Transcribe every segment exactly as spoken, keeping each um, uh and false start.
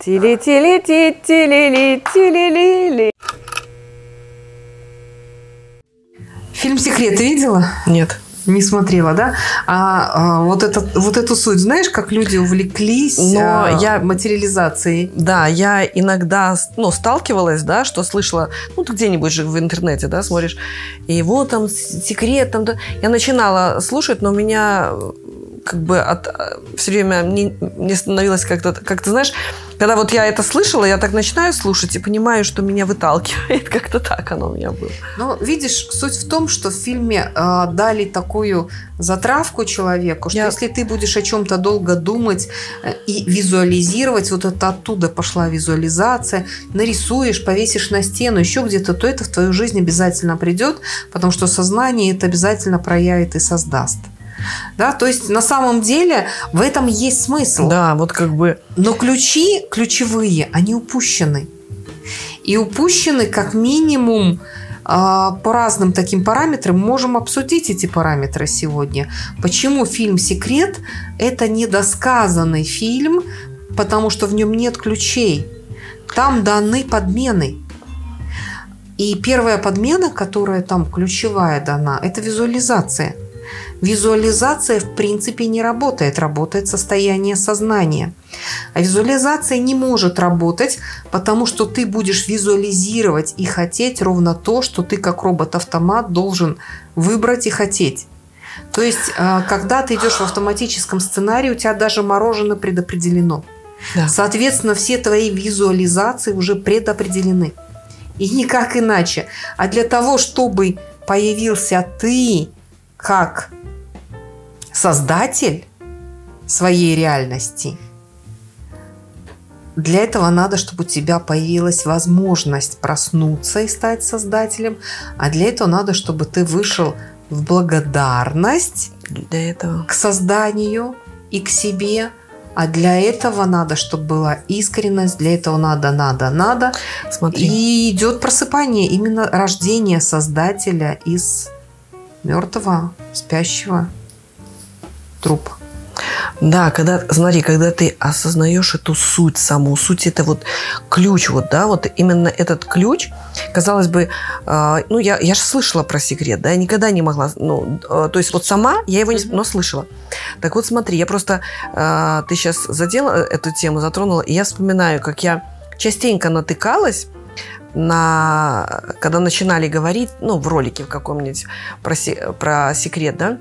Тили-тили-ти-тили-ли-тили-ли-ли. Фильм «Секрет» ты видела? Нет. Не смотрела, да? А, а вот, это, вот эту суть, знаешь, как люди увлеклись Но а, я, материализацией? Да, я иногда ну, сталкивалась, да, что слышала, ну, ты где-нибудь же в интернете, да, смотришь, и вот там секрет, там, да. Я начинала слушать, но у меня как бы от, все время не, не становилось как-то, как ты знаешь, когда вот я это слышала, я так начинаю слушать и понимаю, что меня выталкивает. Как-то так оно у меня было. Ну, видишь, суть в том, что в фильме э, дали такую затравку человеку, что я... если ты будешь о чем-то долго думать э, и визуализировать, вот это оттуда пошла визуализация, нарисуешь, повесишь на стену, еще где-то, то это в твою жизнь обязательно придет, потому что сознание это обязательно проявит и создаст. Да, то есть на самом деле в этом есть смысл. Да, вот как бы. Но ключи ключевые, они упущены. И упущены как минимум по разным таким параметрам. Мы можем обсудить эти параметры сегодня. Почему фильм «Секрет» – это недосказанный фильм, потому что в нем нет ключей. Там даны подмены. И первая подмена, которая там ключевая дана, это визуализация. Визуализация в принципе не работает, работает состояние сознания. А визуализация не может работать, потому что ты будешь визуализировать и хотеть ровно то, что ты как робот-автомат должен выбрать и хотеть. То есть, когда ты идешь в автоматическом сценарии, у тебя даже мороженое предопределено. Да. Соответственно, все твои визуализации уже предопределены. И никак иначе. А для того, чтобы появился ты как создатель своей реальности, для этого надо, чтобы у тебя появилась возможность проснуться и стать создателем, а для этого надо, чтобы ты вышел в благодарность для этого. К созданию и к себе, а для этого надо, чтобы была искренность, для этого надо, надо, надо. Смотри. И идет просыпание, именно рождение создателя из мертвого, спящего трупа. Да, когда, смотри, когда ты осознаешь эту суть, саму суть, это вот ключ, вот, да, вот именно этот ключ, казалось бы, э, ну, я, я же слышала про «Секрет», да, я никогда не могла, ну, э, то есть вот сама я его не, но слышала. Так вот, смотри, я просто, э, ты сейчас задела эту тему, затронула, и я вспоминаю, как я частенько натыкалась на, когда начинали говорить, ну, в ролике в каком-нибудь про, про «Секрет», да,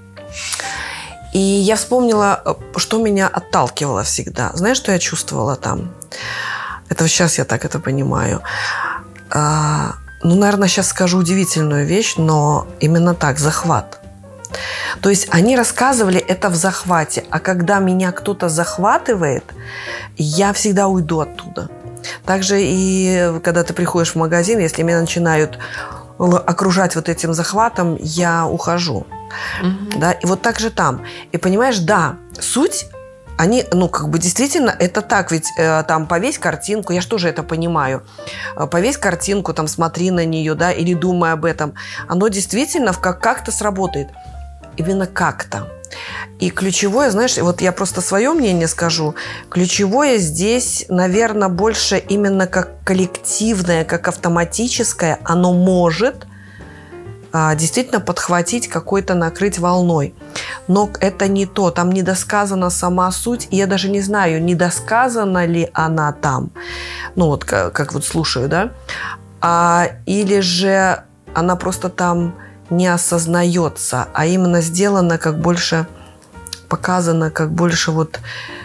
и я вспомнила, что меня отталкивало всегда. Знаешь, что я чувствовала там? Это сейчас я так это понимаю. А, ну, наверное, сейчас скажу удивительную вещь, но именно так, захват. То есть они рассказывали это в захвате, а когда меня кто-то захватывает, я всегда уйду оттуда. Также и когда ты приходишь в магазин, если меня начинают окружать вот этим захватом, я ухожу. Угу. Да, и вот так же там. И понимаешь, да, суть, они, ну, как бы действительно, это так, ведь э, там повесь картинку, я же тоже это понимаю, э, повесь картинку, там, смотри на нее, да, или думай об этом, оно действительно как- как-то сработает. Именно как-то. И ключевое, знаешь, вот я просто свое мнение скажу, ключевое здесь, наверное, больше именно как коллективное, как автоматическое, оно может действительно подхватить какой-то, накрыть волной. Но это не то, там недосказана сама суть, и я даже не знаю, недосказана ли она там, ну вот как, как вот слушаю, да, а, или же она просто там не осознается, а именно сделана как больше, показана как больше вот,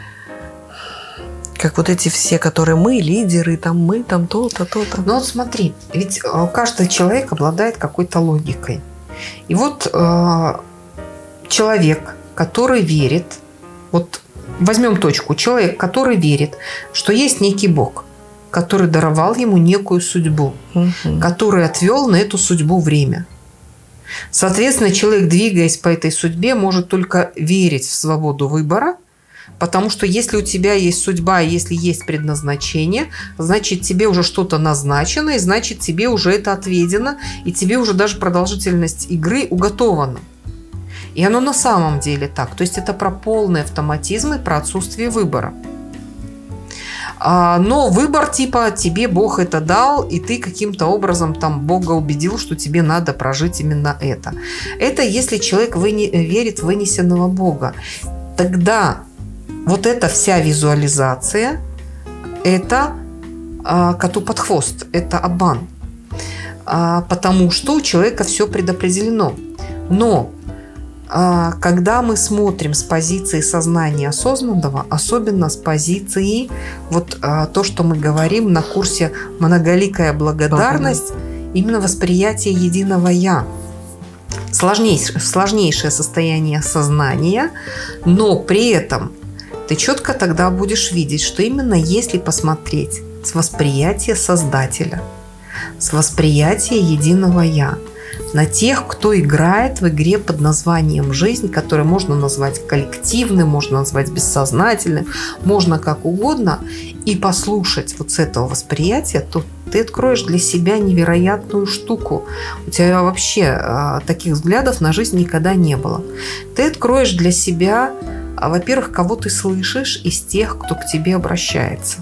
как вот эти все, которые мы, лидеры, там мы, там то-то, то-то. Ну вот смотри, ведь каждый человек обладает какой-то логикой. И вот э, человек, который верит, вот возьмем точку, человек, который верит, что есть некий Бог, который даровал ему некую судьбу, угу. который отвел на эту судьбу время. Соответственно, человек, двигаясь по этой судьбе, может только верить в свободу выбора, потому что если у тебя есть судьба, если есть предназначение, значит, тебе уже что-то назначено, и значит, тебе уже это отведено, и тебе уже даже продолжительность игры уготована. И оно на самом деле так. То есть это про полный автоматизм и про отсутствие выбора. Но выбор типа тебе Бог это дал, и ты каким-то образом там Бога убедил, что тебе надо прожить именно это. Это если человек выне, верит в вынесенного Бога. Тогда вот эта вся визуализация – это а, коту под хвост, это обман. А, потому что у человека все предопределено. Но когда мы смотрим с позиции сознания осознанного, особенно с позиции вот то, что мы говорим на курсе «Многоликая благодарность», именно восприятие единого «Я». Сложнейшее, сложнейшее состояние сознания, но при этом ты четко тогда будешь видеть, что именно если посмотреть с восприятия Создателя, с восприятия единого «Я», на тех, кто играет в игре под названием «Жизнь», которую можно назвать коллективным, можно назвать бессознательным, можно как угодно, и послушать вот с этого восприятия, то ты откроешь для себя невероятную штуку. У тебя вообще а, таких взглядов на жизнь никогда не было. Ты откроешь для себя, а, во-первых, кого ты слышишь из тех, кто к тебе обращается.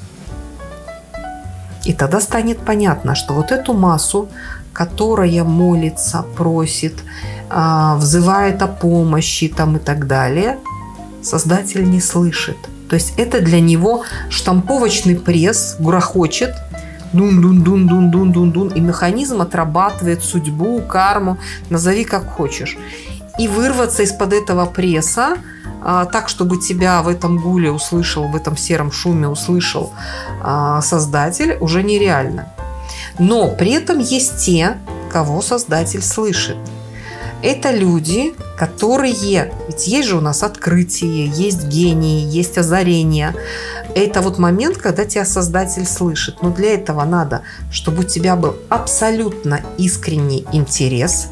И тогда станет понятно, что вот эту массу, которая молится, просит, взывает о помощи там и так далее, Создатель не слышит. То есть это для него штамповочный пресс, грохочет, дун-дун-дун-дун-дун-дун-дун, и механизм отрабатывает судьбу, карму, назови как хочешь. И вырваться из-под этого пресса, так, чтобы тебя в этом гуле услышал, в этом сером шуме услышал Создатель, уже нереально. Но при этом есть те, кого Создатель слышит. Это люди, которые... Ведь есть же у нас открытие, есть гении, есть озарение. Это вот момент, когда тебя Создатель слышит. Но для этого надо, чтобы у тебя был абсолютно искренний интерес.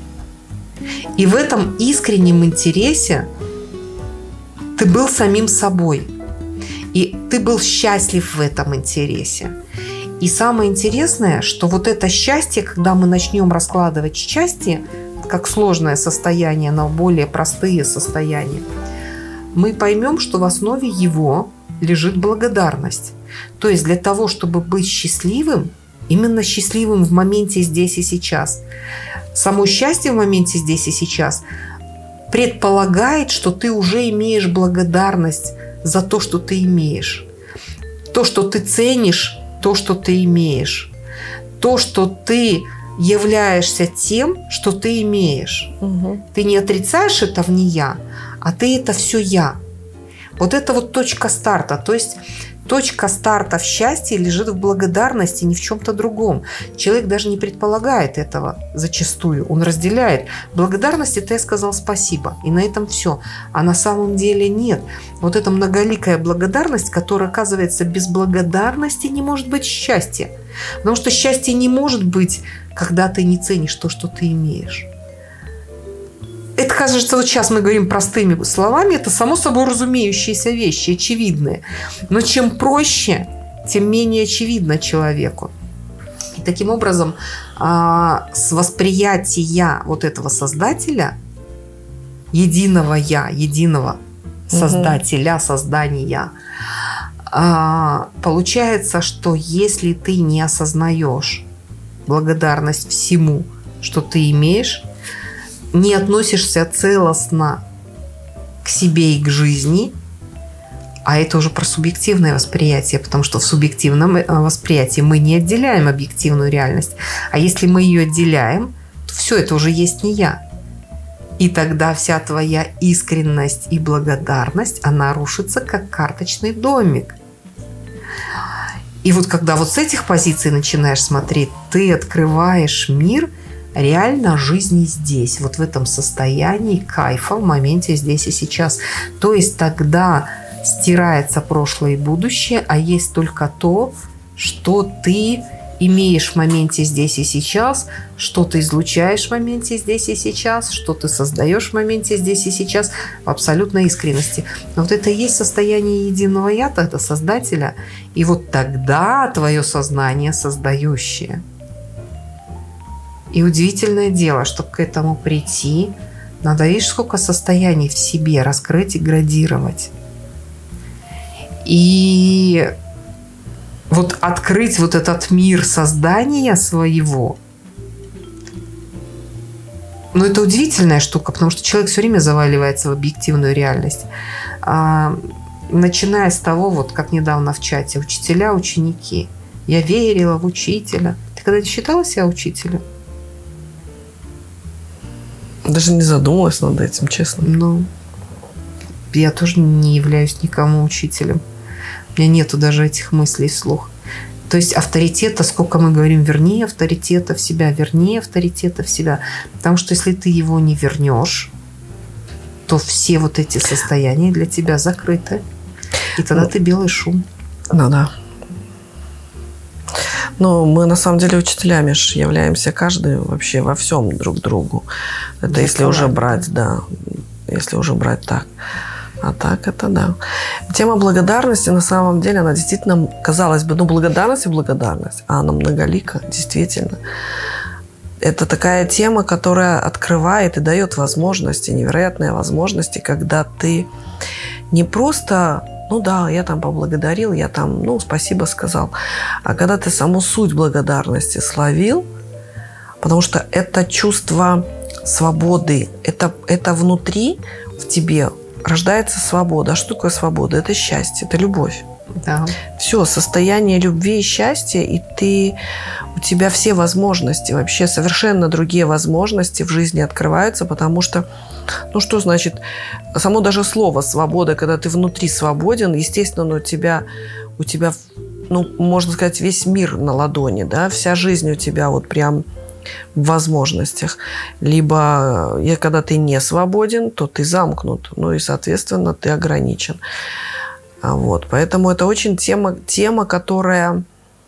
И в этом искреннем интересе ты был самим собой. И ты был счастлив в этом интересе. И самое интересное, что вот это счастье, когда мы начнем раскладывать счастье как сложное состояние на более простые состояния, мы поймем, что в основе его лежит благодарность. То есть для того, чтобы быть счастливым, именно счастливым в моменте здесь и сейчас, само счастье в моменте здесь и сейчас предполагает, что ты уже имеешь благодарность за то, что ты имеешь. То, что ты ценишь, то, что ты имеешь. То, что ты являешься тем, что ты имеешь. Угу. Ты не отрицаешь это в не я, а ты это все я. Вот это вот точка старта. То есть точка старта в счастье лежит в благодарности, ни в чем-то другом. Человек даже не предполагает этого зачастую. Он разделяет. Благодарность – это я сказал спасибо. И на этом все. А на самом деле нет. Вот эта многоликая благодарность, которая, оказывается, без благодарности не может быть счастья. Потому что счастье не может быть, когда ты не ценишь то, что ты имеешь. Это, кажется, вот сейчас мы говорим простыми словами, это само собой разумеющиеся вещи, очевидные. Но чем проще, тем менее очевидно человеку. И таким образом, с восприятия вот этого Создателя, единого Я, единого Создателя, создания, получается, что если ты не осознаешь благодарность всему, что ты имеешь, не относишься целостно к себе и к жизни, а это уже про субъективное восприятие, потому что в субъективном восприятии мы не отделяем объективную реальность. А если мы ее отделяем, то все это уже есть не я. И тогда вся твоя искренность и благодарность, она рушится, как карточный домик. И вот когда вот с этих позиций начинаешь смотреть, ты открываешь мир реально жизни здесь, вот в этом состоянии кайфа в моменте здесь и сейчас. То есть тогда стирается прошлое и будущее, а есть только то, что ты имеешь в моменте здесь и сейчас, что ты излучаешь в моменте здесь и сейчас, что ты создаешь в моменте здесь и сейчас в абсолютной искренности. Но вот это и есть состояние единого Я, тогда Создателя. И вот тогда твое сознание создающее. И удивительное дело, чтобы к этому прийти, надо, видишь, сколько состояний в себе раскрыть и градировать. И вот открыть вот этот мир создания своего, ну, это удивительная штука, потому что человек все время заваливается в объективную реальность. А, начиная с того, вот как недавно в чате, учителя, ученики. Я верила в учителя. Ты когда-то считала себя учителем? Даже не задумалась над этим, честно. Ну, я тоже не являюсь никому учителем. У меня нету даже этих мыслей вслух. То есть авторитета, сколько мы говорим, верни авторитета в себя, верни авторитета в себя. Потому что если ты его не вернешь, то все вот эти состояния для тебя закрыты. И тогда ну, ты белый шум. Ну да. Но мы на самом деле учителями же являемся каждый вообще во всем друг другу. Это если коллаб, уже брать, да. Если уже брать так. А так это да. Тема благодарности, на самом деле, она действительно, казалось бы, ну, благодарность и благодарность, а она многолика, действительно. Это такая тема, которая открывает и дает возможности, невероятные возможности, когда ты не просто, ну да, я там поблагодарил, я там, ну, спасибо сказал, а когда ты саму суть благодарности словил, потому что это чувство свободы, это, это внутри в тебе рождается свобода. А что такое свобода? Это счастье, это любовь. Да. Все, состояние любви и счастья, и ты, у тебя все возможности, вообще совершенно другие возможности в жизни открываются, потому что, ну что значит, само даже слово «свобода», когда ты внутри свободен, естественно, у тебя, у тебя, ну, можно сказать, весь мир на ладони, да, вся жизнь у тебя вот прям в возможностях. Либо, когда ты не свободен, то ты замкнут. Ну и, соответственно, ты ограничен. Вот. Поэтому это очень тема, тема, которая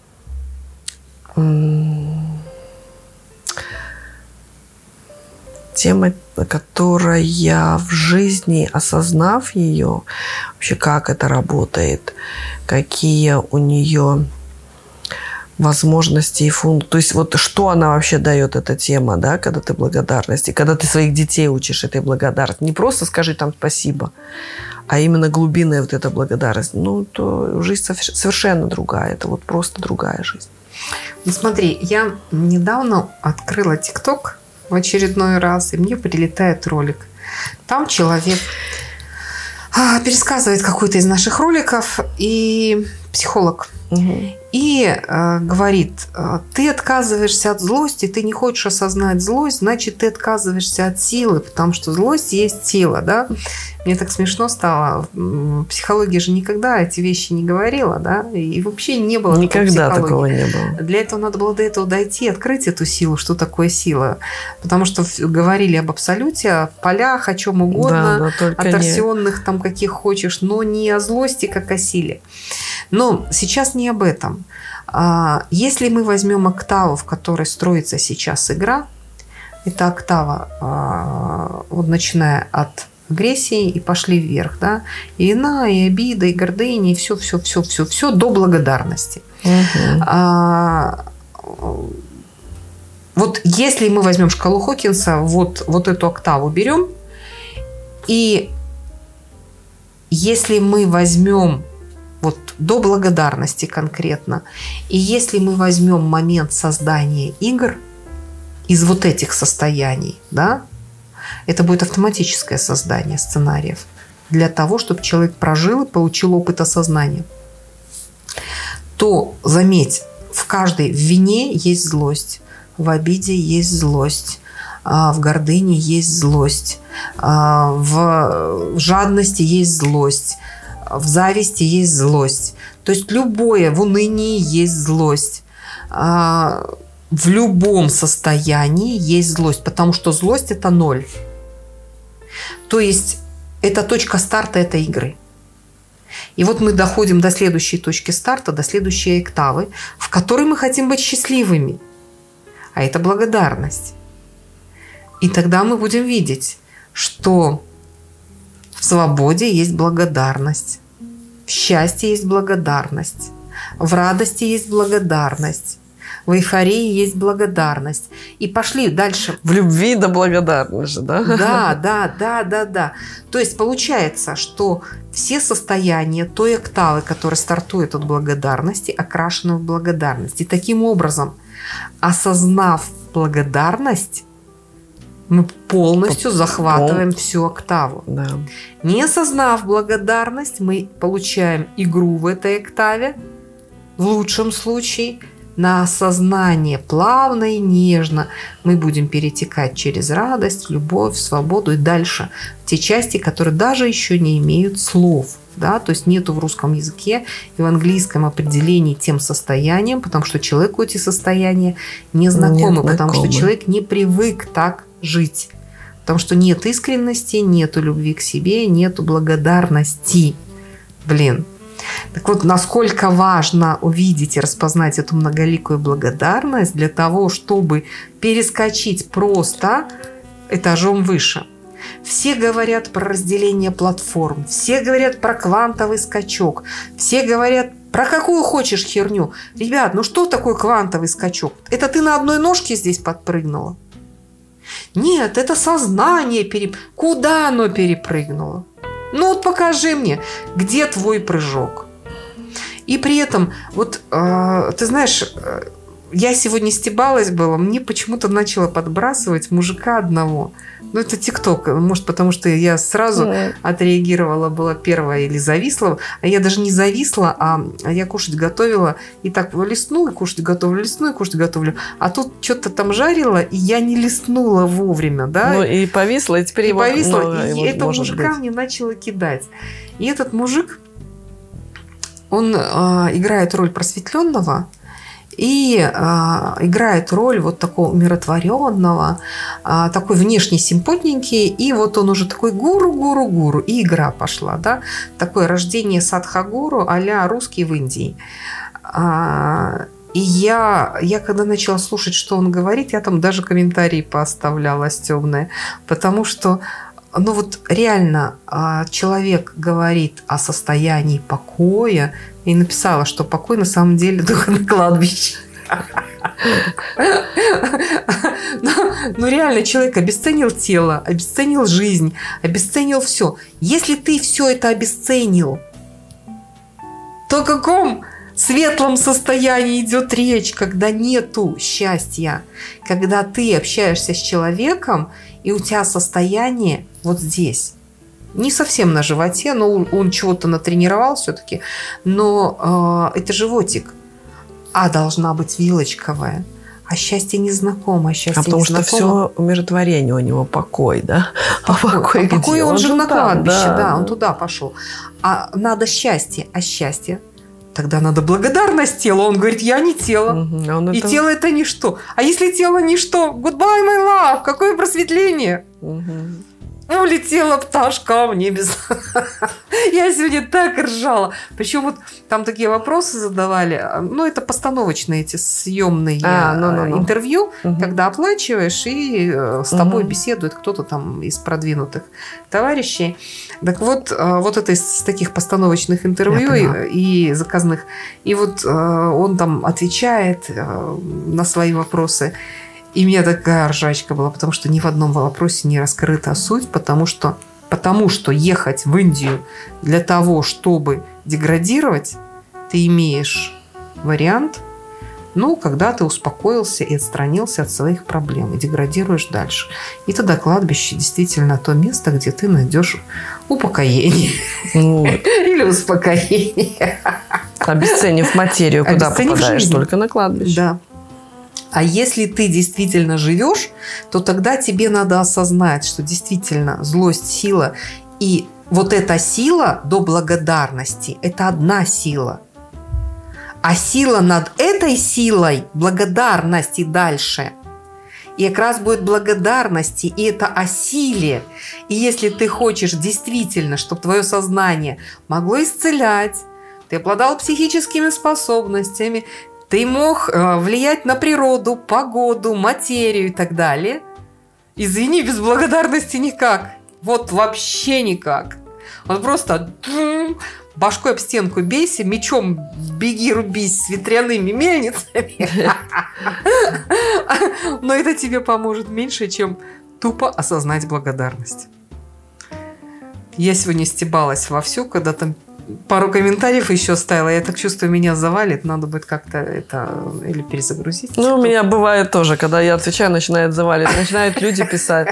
тема, которая в жизни, осознав ее, вообще как это работает, какие у нее возможности и функции. То есть вот что она вообще дает, эта тема, да, когда ты благодарность, и когда ты своих детей учишь этой благодарности. Не просто скажи там спасибо, а именно глубинная вот эта благодарность. Ну, то жизнь совершенно другая. Это вот просто другая жизнь. Ну, смотри, я недавно открыла ТикТок в очередной раз, и мне прилетает ролик. Там человек пересказывает какой-то из наших роликов, и психолог. Угу. И э, говорит, ты отказываешься от злости, ты не хочешь осознать злость, значит, ты отказываешься от силы, потому что злость есть сила, да? Мне так смешно стало. Психология же никогда эти вещи не говорила, да? И вообще не было никогда такого не было. Для этого надо было до этого дойти, открыть эту силу, что такое сила. Потому что говорили об абсолюте, о полях, о чем угодно, да, о торсионных, там, каких хочешь, но не о злости, как о силе. Но сейчас не об этом. Если мы возьмем октаву, в которой строится сейчас игра, это октава, вот начиная от агрессии и пошли вверх, да, и вина, и обида, и гордыня, и все, все, все, все, все до благодарности. Угу. А, вот если мы возьмем шкалу Хокинса, вот, вот эту октаву берем, и если мы возьмем вот до благодарности конкретно, и если мы возьмем момент создания игр из вот этих состояний, да, это будет автоматическое создание сценариев для того, чтобы человек прожил и получил опыт осознания. То, заметь, в каждой в вине есть злость, в обиде есть злость, в гордыне есть злость, в жадности есть злость, в зависти есть злость. То есть любое, в унынии есть злость. В любом состоянии есть злость, потому что злость – это ноль. То есть это точка старта этой игры. И вот мы доходим до следующей точки старта, до следующей октавы, в которой мы хотим быть счастливыми. А это благодарность. И тогда мы будем видеть, что в свободе есть благодарность, в счастье есть благодарность, в радости есть благодарность, В эйфории есть благодарность. И пошли дальше. В любви да благодарность же, да? Да, да, да, да, да. То есть получается, что все состояния той октавы, которая стартует от благодарности, окрашены в благодарность. И таким образом, осознав благодарность, мы полностью захватываем всю октаву. Да. Не осознав благодарность, мы получаем игру в этой октаве, в лучшем случае. На осознание плавно и нежно мы будем перетекать через радость, любовь, свободу и дальше в те части, которые даже еще не имеют слов. Да? То есть нету в русском языке и в английском определении тем состояниям, потому что человеку эти состояния не знакомы, не потому что знакомы. человек не привык так жить. Потому что нет искренности, нету любви к себе, нету благодарности. Блин. Так вот, насколько важно увидеть и распознать эту многоликую благодарность для того, чтобы перескочить просто этажом выше. Все говорят про разделение платформ, все говорят про квантовый скачок, все говорят про какую хочешь херню. Ребят, ну что такое квантовый скачок? Это ты на одной ножке здесь подпрыгнула? Нет, это сознание переп... Куда оно перепрыгнуло? Ну вот покажи мне, где твой прыжок. И при этом, вот э, ты знаешь, э, я сегодня стебалась была, мне почему-то начало подбрасывать мужика одного. Ну это ТикТок, может потому что я сразу mm. отреагировала, была первая или зависла. А я даже не зависла, а я кушать готовила. И так листну, и кушать готовлю, листну, и кушать готовлю. А тут что-то там жарила, и я не листнула вовремя, да. Ну и повисла, и теперь и его повисла, много, и его этого может мужика быть. мне начало кидать. И этот мужик, он э, играет роль просветленного и э, играет роль вот такого умиротворенного, э, такой внешне симпотненький, и вот он уже такой гуру-гуру-гуру, и игра пошла, да, такое рождение садхагуру а-ля русский в Индии. А, и я, я когда начала слушать, что он говорит, я там даже комментарии пооставляла стёбные, потому что ну вот реально человек говорит о состоянии покоя и написала, что покой на самом деле только на кладбище. Ну реально человек обесценил тело, обесценил жизнь, обесценил все. Если ты все это обесценил, то о каком светлом состоянии идет речь, когда нету счастья, когда ты общаешься с человеком, и у тебя состояние вот здесь. Не совсем на животе, но он, он чего-то натренировал все-таки. Но э, это животик. А должна быть вилочковая. А счастье незнакомо. Счастье а потому незнакомо. что все умиротворение у него, покой, да? Покой, а покой, а покой он, он же на кладбище, да, да, он туда пошел. А надо счастье. А счастье? Тогда надо благодарность телу. Он говорит, я не тело. Угу, а и это... тело это ничто. А если тело ничто? Goodbye, my love. Какое просветление? Угу. Улетела пташка в небеса. Я сегодня так ржала. Причем вот там такие вопросы задавали. Ну, это постановочные эти съемные а, ну, ну, ну. интервью, угу. когда оплачиваешь, и с тобой угу. беседует кто-то там из продвинутых товарищей. Так вот, вот это из таких постановочных интервью и, и заказных. И вот он там отвечает на свои вопросы. И у меня такая ржачка была, потому что ни в одном вопросе не раскрыта суть, потому что, потому что ехать в Индию для того, чтобы деградировать, ты имеешь вариант, ну, когда ты успокоился и отстранился от своих проблем и деградируешь дальше. И тогда кладбище действительно то место, где ты найдешь упокоение. Или успокоение. Обесценив материю, куда попадаешь? Только на кладбище. Да. А если ты действительно живешь, то тогда тебе надо осознать, что действительно злость, сила. И вот эта сила до благодарности – это одна сила. А сила над этой силой благодарности дальше. И как раз будет благодарности, и это о силе. И если ты хочешь действительно, чтобы твое сознание могло исцелять, ты обладал психическими способностями, ты мог влиять на природу, погоду, материю и так далее. Извини, без благодарности никак. Вот вообще никак. Вот просто башкой об стенку бейся, мечом беги, рубись с ветряными мельницами. Но это тебе поможет меньше, чем тупо осознать благодарность. Я сегодня стебалась вовсю, когда там пару комментариев еще оставила. Я так чувствую, меня завалит. Надо будет как-то это или перезагрузить. Ну, у меня бывает тоже, когда я отвечаю, начинает завалить. Начинают люди писать.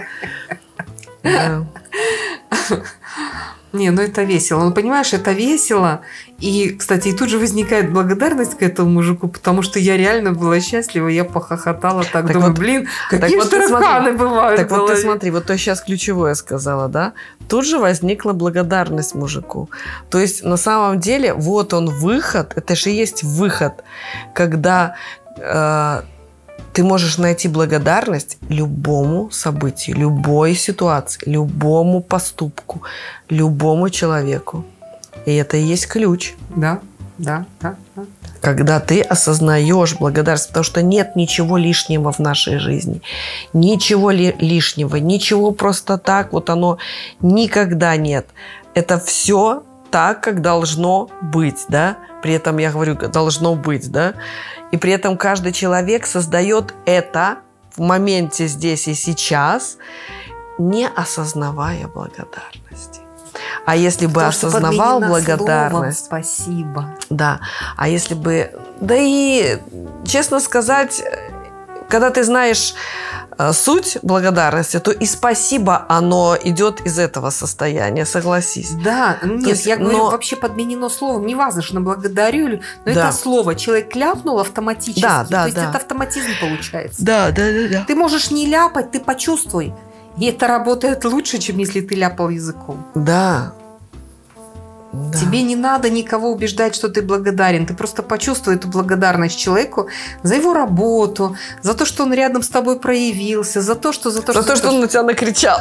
Не, ну это весело. Ну, понимаешь, это весело. И, кстати, и тут же возникает благодарность к этому мужику, потому что я реально была счастлива, я похохотала так, так думаю, вот, блин, какие вот тараканы бывают. Так вот ты смотри, вот то сейчас ключевое сказала, да? Тут же возникла благодарность мужику. То есть на самом деле вот он выход, это же и есть выход, когда э, ты можешь найти благодарность любому событию, любой ситуации, любому поступку, любому человеку. И это и есть ключ. Да, да, да, да. Когда ты осознаешь благодарность, потому что нет ничего лишнего в нашей жизни. Ничего ли лишнего, ничего просто так, вот оно никогда нет. Это все так, как должно быть, да? При этом я говорю, должно быть, да? И при этом каждый человек создает это в моменте здесь и сейчас, не осознавая благодарности. А если бы Потому осознавал благодарность... Словом спасибо. Да. А если бы... Да и, честно сказать, когда ты знаешь суть благодарности, то и спасибо, оно идет из этого состояния, согласись. Да, нет, есть, я говорю, но... вообще подменено словом. Не важно, что благодарю, но да. это слово человек ляпнул автоматически. Да, да, то есть да. это автоматизм получается. Да, да, да, да. Ты можешь не ляпать, ты почувствуй. И это работает лучше, чем если ты ляпал языком. Да. Да. Тебе не надо никого убеждать, что ты благодарен. Ты просто почувствуй эту благодарность человеку за его работу, за то, что он рядом с тобой проявился, за то, что... За то, за то, что он на тебя накричал.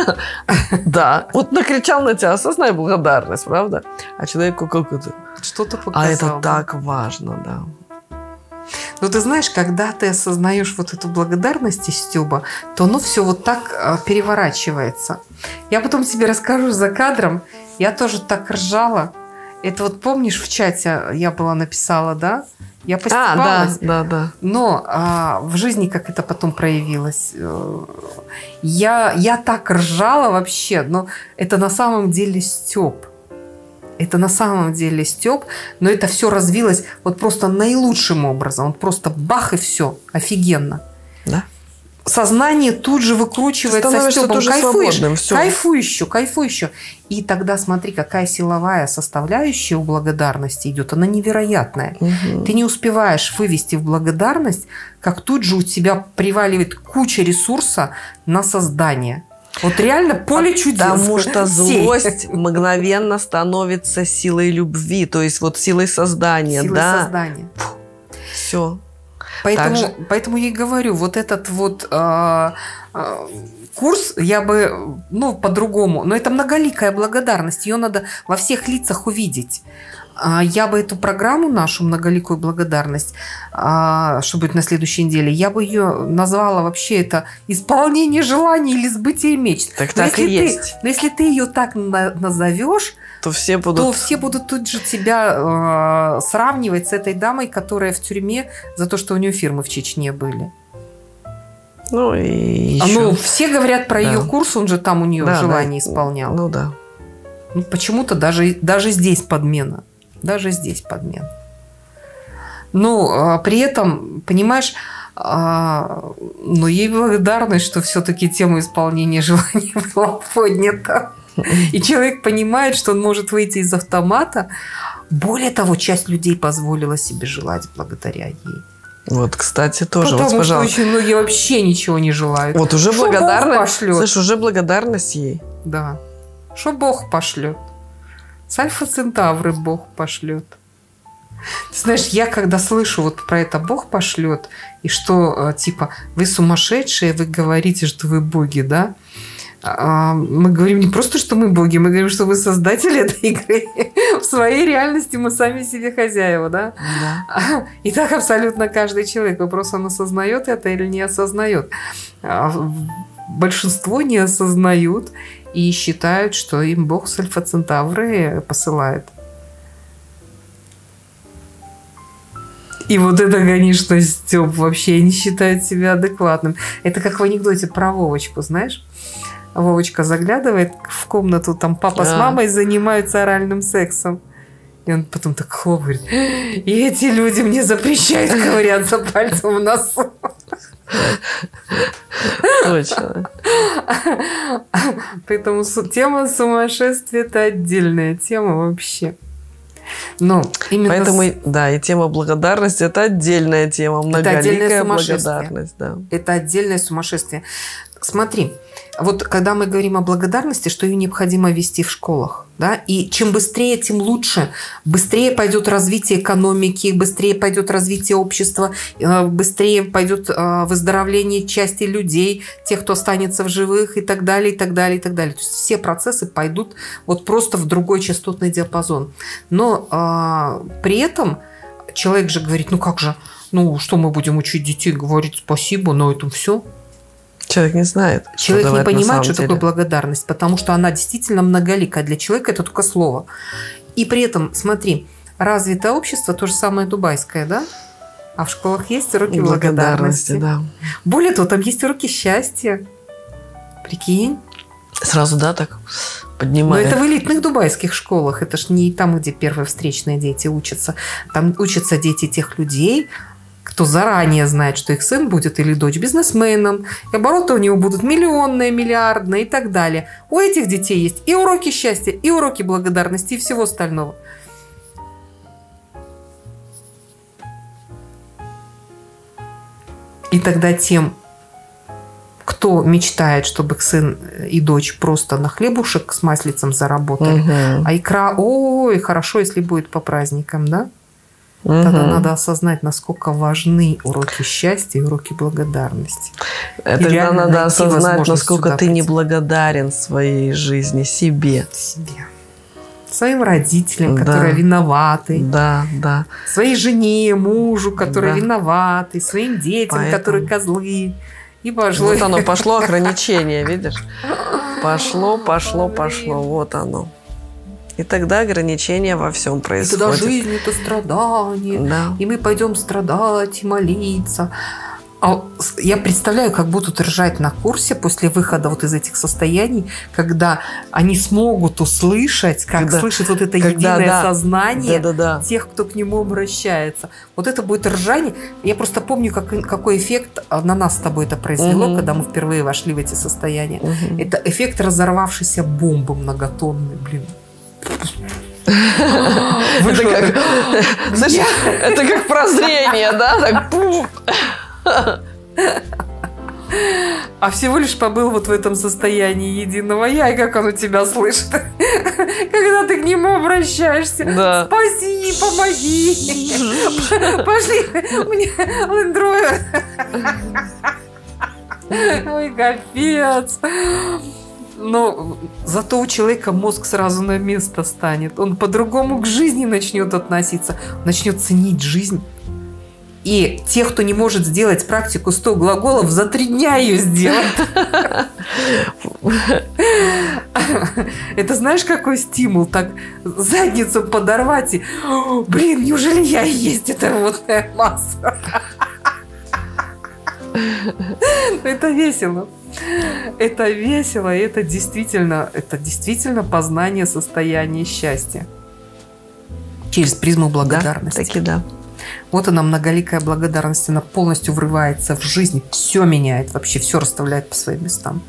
Да. Вот накричал на тебя, осознай благодарность, правда? А человеку как это? Что-то показал. А это так важно, да. Но ты знаешь, когда ты осознаешь вот эту благодарность из Стёба, то оно все вот так переворачивается. Я потом тебе расскажу за кадром. Я тоже так ржала. Это вот помнишь, в чате я была написала, да? Я постебалась. А, да, да, да. Но а, в жизни как это потом проявилось. Я, я так ржала вообще, но это на самом деле Стёб. Это на самом деле Стёб, но это все развилось вот просто наилучшим образом. Вот просто бах и все. Офигенно. Да. Сознание тут же выкручивается Стёбом. Кайфуешь, кайфуй еще, кайфуй еще. И тогда смотри, какая силовая составляющая у благодарности идет. Она невероятная. Угу. Ты не успеваешь вывести в благодарность, как тут же у тебя приваливает куча ресурса на создание. Вот реально поле чудес. Потому что злость мгновенно становится силой любви, то есть вот силой создания. Силой да? создания. Все. Поэтому, поэтому я и говорю, вот этот вот э, э, курс я бы, ну, по-другому, но это многоликая благодарность, ее надо во всех лицах увидеть. Я бы эту программу, нашу многоликую благодарность, что будет на следующей неделе, я бы ее назвала вообще это исполнение желаний или сбытие мечт. Так, так и есть. Но если ты ее так назовешь, то все будут, то все будут тут же тебя э, сравнивать с этой дамой, которая в тюрьме за то, что у нее фирмы в Чечне были. Ну и еще. Ну, все говорят про да. ее курс, он же там у нее да, желание да. исполнял. Ну да. Ну, почему-то даже, даже здесь подмена. Даже здесь подмена. Ну, при этом, понимаешь, но ей благодарность, что все-таки тема исполнения желаний была поднята. И человек понимает, что он может выйти из автомата. Более того, часть людей позволила себе желать благодаря ей. Вот, кстати, тоже. Потому вот, что пожалуйста. очень многие вообще ничего не желают. Вот уже Шо благодарность. Слышь, уже благодарность ей. Да. Что Бог пошлет? С Альфа-Центавры Бог пошлет. Ты знаешь, я когда слышу вот про это Бог пошлет, и что, типа, вы сумасшедшие, вы говорите, что вы боги, да? Мы говорим не просто, что мы боги, мы говорим, что вы создатели этой игры. В своей реальности мы сами себе хозяева, да? Да. И так абсолютно каждый человек. Вопрос, он осознает это или не осознает. Большинство не осознают и считают, что им Бог с Альфа-Центавры посылает. И вот это, конечно, Стёп вообще не считает себя адекватным. Это как в анекдоте про Вовочку, знаешь? Вовочка заглядывает в комнату, там папа а. с мамой занимаются оральным сексом. И он потом так хлоп говорит: и эти люди мне запрещают ковыряться пальцем в носу. Точно. Поэтому тема сумасшествия – это отдельная тема вообще. Но именно Поэтому, с... да, и тема благодарности – это отдельная тема, многоликая благодарность. Да. Это отдельное сумасшествие. Смотри, вот когда мы говорим о благодарности, что ее необходимо вести в школах, да, и чем быстрее, тем лучше. Быстрее пойдет развитие экономики, быстрее пойдет развитие общества, быстрее пойдет выздоровление части людей, тех, кто останется в живых, и так далее, и так далее, и так далее. То есть все процессы пойдут вот просто в другой частотный диапазон. Но а, при этом человек же говорит: ну как же, ну что мы будем учить детей говорить спасибо, на этом все. Человек не знает. Человек не понимает, что такое благодарность, потому что она действительно многоликая. Для человека это только слово. И при этом, смотри, развитое общество, то же самое дубайское, да? А в школах есть уроки благодарности. благодарности да. Более того, там есть уроки счастья. Прикинь. Сразу, да, так поднимает. Но это в элитных дубайских школах. Это ж не там, где первые встречные дети учатся. Там учатся дети тех людей, кто заранее знает, что их сын будет или дочь бизнесменом, и обороты у него будут миллионные, миллиардные и так далее. У этих детей есть и уроки счастья, и уроки благодарности, и всего остального. И тогда тем, кто мечтает, чтобы сын и дочь просто на хлебушек с маслицем заработали, угу. а икра, ой, хорошо, если будет по праздникам, да? Угу. Тогда надо осознать, насколько важны уроки счастья и уроки благодарности. Тогда надо осознать, насколько ты неблагодарен своей жизни, себе. Себе. Своим родителям, да. которые виноваты. Да, да. Своей жене, мужу, которые да. виноваты. Своим детям, Поэтому... которые козлы. И пошло. Вот оно, пошло ограничение, видишь? Пошло, пошло, пошло. Вот оно. И тогда ограничения во всем происходят. И тогда жизнь – это страдание. Да. И мы пойдем страдать и молиться. А я представляю, как будут ржать на курсе после выхода вот из этих состояний, когда они смогут услышать, как когда, слышит вот это когда, единое да, сознание да, да, да. тех, кто к нему обращается. Вот это будет ржание. Я просто помню, как, какой эффект на нас с тобой это произвело, угу. когда мы впервые вошли в эти состояния. Угу. Это эффект разорвавшейся бомбы многотонной, блин. Это как, знаешь, это как прозрение, да? Так, а всего лишь побыл вот в этом состоянии единого я, и как оно тебя слышит, когда ты к нему обращаешься. Да. Спаси, помоги, пошли мне Land Rover. Ой, капец. Но зато у человека мозг сразу на место станет. Он по-другому к жизни начнет относиться. Начнет ценить жизнь. И тех, кто не может сделать практику сто глаголов, за три дня ее сделать. Это знаешь, какой стимул? Так задницу подорвать и... Блин, неужели я и есть эта рвотная масса? Это весело. Это весело, и это действительно, это действительно познание состояния счастья через призму благодарности. Да, таки да. Вот она, многоликая благодарность, она полностью врывается в жизнь, все меняет, вообще все расставляет по своим местам.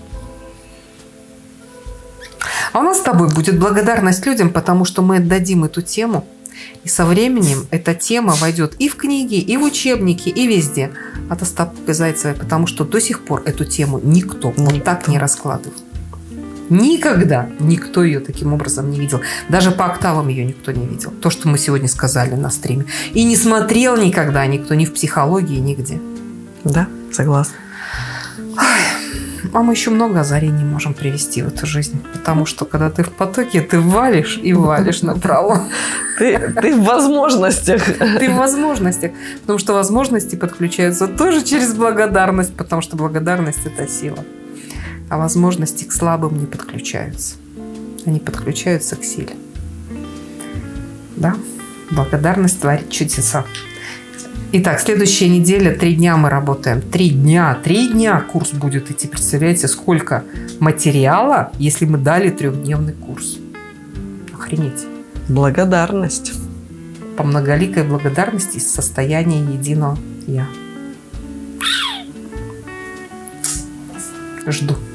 А у нас с тобой будет благодарность людям, потому что мы отдадим эту тему, и со временем эта тема войдет и в книги, и в учебники, и везде от Остапа Зайцевой, потому что до сих пор эту тему никто вот так не раскладывал. Никогда никто ее таким образом не видел. Даже по октавам ее никто не видел. То, что мы сегодня сказали на стриме. И не смотрел никогда никто ни в психологии, нигде. Да, согласна. А мы еще много озарений можем привести в эту жизнь. Потому что, когда ты в потоке, ты валишь и валишь направо. Ты, ты в возможностях. Ты в возможностях. Потому что возможности подключаются тоже через благодарность. Потому что благодарность – это сила. А возможности к слабым не подключаются. Они подключаются к силе. Да? Благодарность творит чудеса. Итак, следующая неделя, три дня мы работаем. Три дня, три дня курс будет идти. Представляете, сколько материала, если мы дали трехдневный курс. Охренеть. Благодарность. По многоликой благодарности из состояния единого Я. Жду.